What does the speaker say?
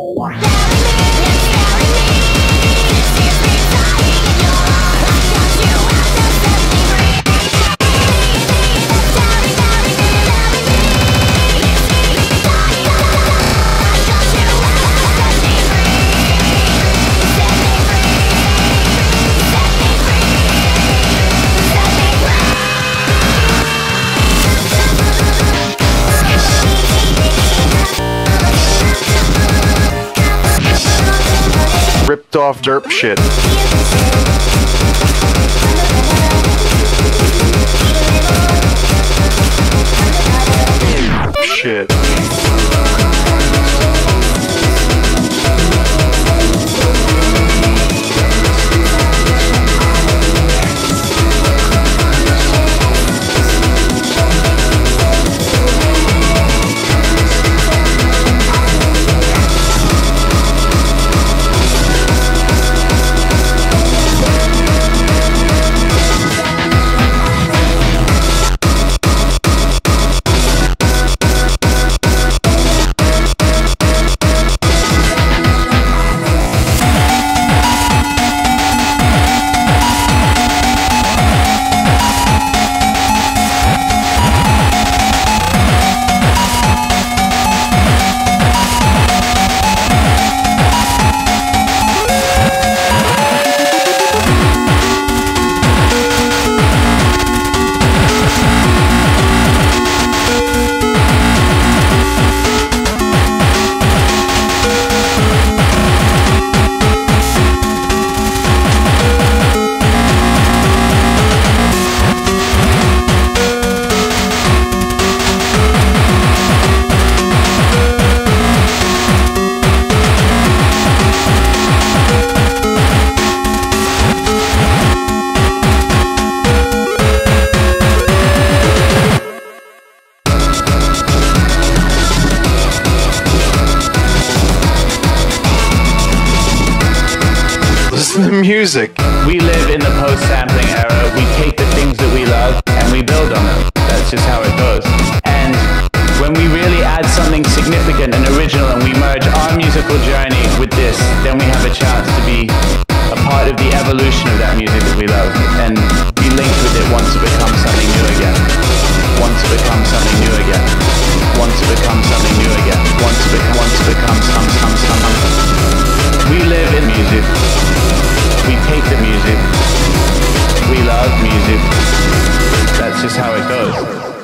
Ripped off derp shit. Shit. The music. We live in the post-sampling era. We take the things that we love and we build on them. That's just how it goes. And when we really add something significant and original and we merge our musical journey with this, then we have a chance to be a part of the evolution of that music that we love and be linked with it once it becomes something new again. Once it becomes something new again. Once it becomes something new again. Once it becomes some. We live in music. We take the music. We love music. That's just how it goes.